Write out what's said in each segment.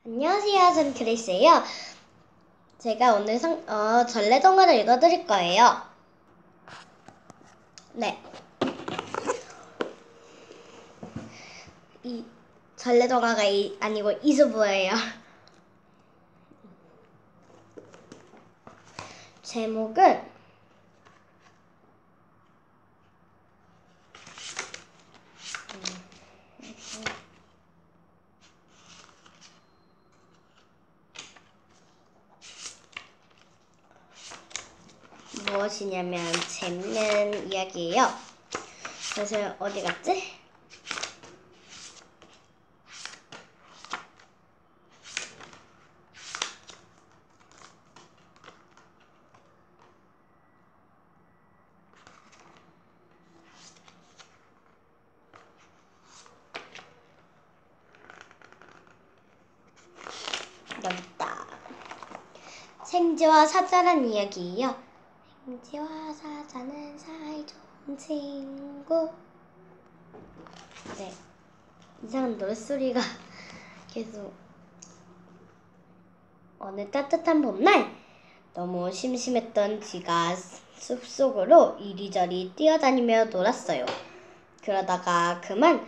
안녕하세요. 전 그레이스예요. 제가 오늘 전래동화를 읽어드릴 거예요. 네. 이 전래동화가 아니고 이소부예요. 제목은 무엇이냐면 재밌는 이야기예요. 그래서 어디 갔지? 여기 있다. 생쥐와 사자란 이야기예요. 생쥐와 사자는 사이좋은 친구. 네. 이상한 노랫소리가 계속. 어느 따뜻한 봄날 너무 심심했던 쥐가 숲속으로 이리저리 뛰어다니며 놀았어요. 그러다가 그만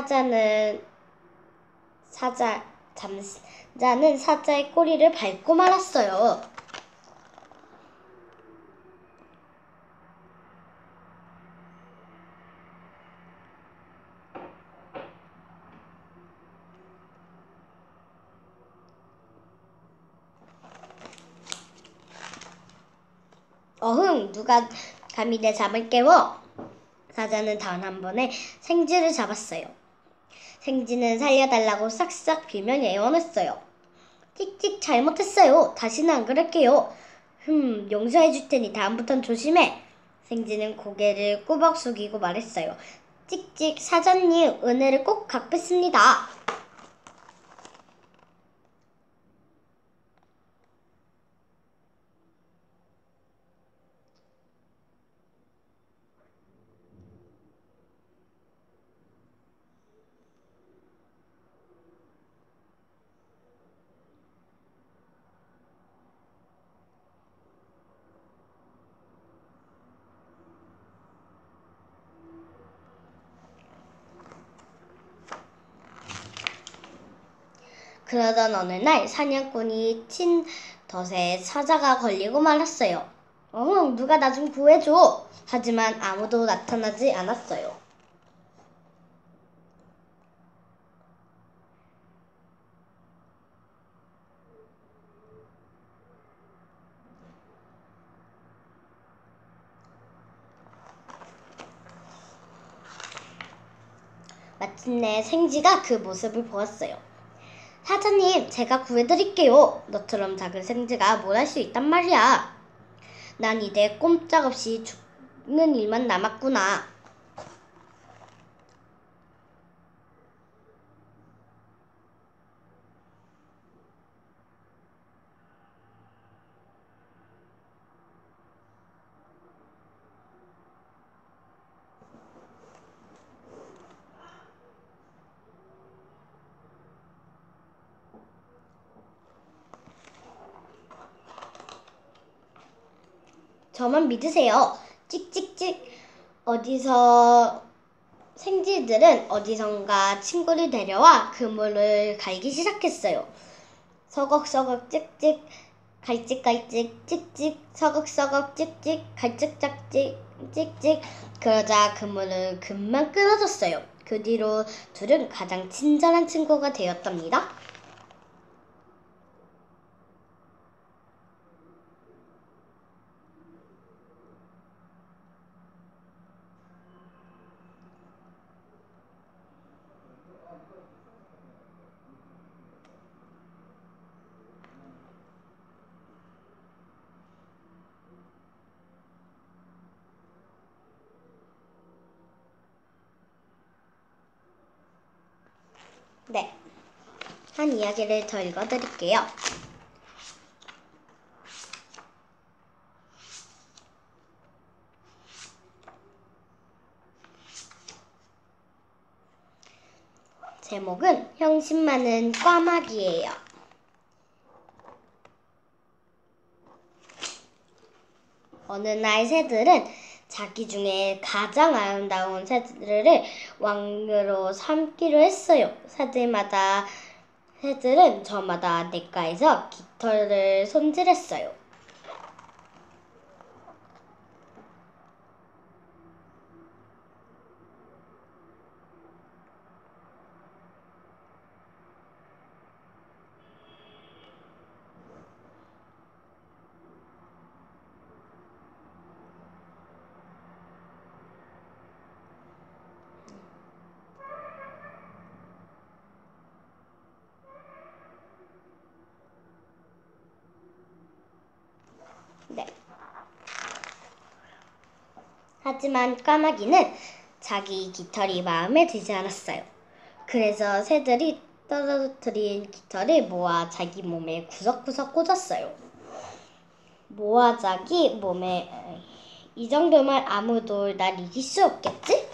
잠자는 사자의 꼬리를 밟고 말았어요. 어흥, 누가 감히 내 잠을 깨워? 사자는 단 한 번에 생쥐를 잡았어요. 생쥐는 살려달라고 싹싹 빌며 애원했어요. 찍찍 잘못했어요. 다시는 안 그럴게요. 용서해 줄 테니 다음부턴 조심해. 생쥐는 고개를 꾸벅 숙이고 말했어요. 찍찍, 사자님, 은혜를 꼭 갚겠습니다. 그러던 어느 날 사냥꾼이 친 덫에 사자가 걸리고 말았어요. 누가 나 좀 구해줘. 하지만 아무도 나타나지 않았어요. 마침내 생쥐가 그 모습을 보았어요. 사자님, 제가 구해드릴게요. 너처럼 작은 생쥐가 뭘 할 수 있단 말이야. 난 이제 꼼짝없이 죽는 일만 남았구나. 저만 믿으세요. 찍찍찍. 생쥐들은 어디선가 친구를 데려와 그물을 갈기 시작했어요. 서걱서걱 찍찍, 갈찍갈찍, 찍찍, 서걱서걱 찍찍, 갈찍짝찍, 찍찍. 그러자 그물은 금방 끊어졌어요. 그 뒤로 둘은 가장 친절한 친구가 되었답니다. 네, 한 이야기를 더 읽어드릴게요. 제목은 형심 많은 꽈마귀예요. 어느 날 새들은 자기 중에 가장 아름다운 새들을 왕으로 삼기로 했어요. 새들은 저마다 냇가에서 깃털을 손질했어요. 네. 하지만 까마귀는 자기 깃털이 마음에 들지 않았어요. 그래서 새들이 떨어뜨린 깃털을 모아 자기 몸에 구석구석 꽂았어요. 모아 자기 몸에 이 정도면 아무도 날 이길 수 없겠지?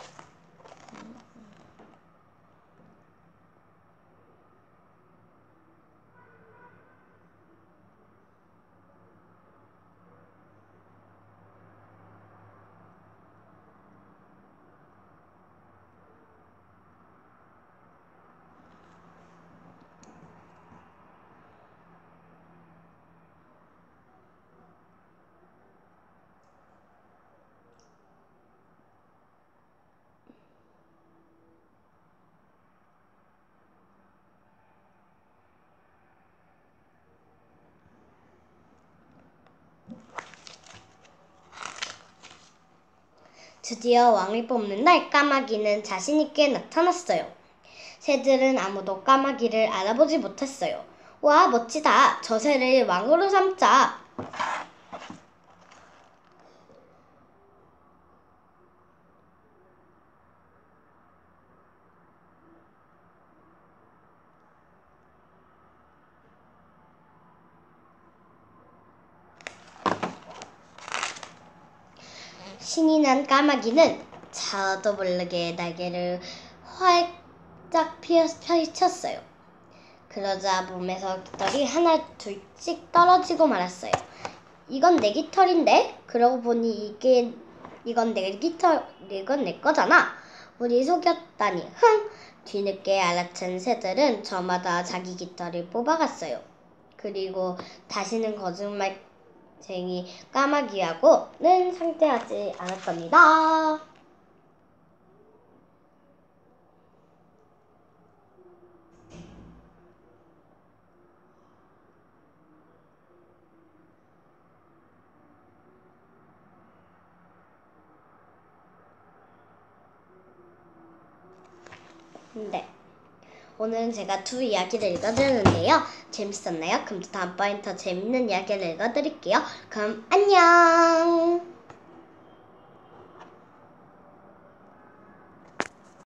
드디어 왕을 뽑는 날 까마귀는 자신 있게 나타났어요. 새들은 아무도 까마귀를 알아보지 못했어요. 와, 멋지다. 저 새를 왕으로 삼자. 신이 난 까마귀는 저도 모르게 날개를 활짝 펼쳤어요. 그러자 몸에서 깃털이 하나 둘씩 떨어지고 말았어요. 이건 내 깃털인데? 그러고 보니 이건 내 거잖아. 우리 속였다니. 흥! 뒤늦게 알아챈 새들은 저마다 자기 깃털을 뽑아갔어요. 그리고 다시는 거짓말쟁이 까마귀하고는 상대하지 않았답니다. 네. 오늘은 제가 두 이야기를 읽어드렸는데요. 재밌었나요? 그럼 다음번엔 더 재밌는 이야기를 읽어드릴게요. 그럼 안녕!